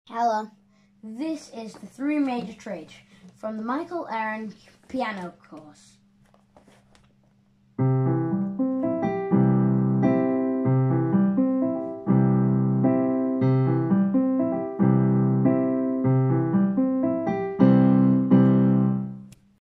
Hello, this is the 3 major trades from the Michael Aaron piano course.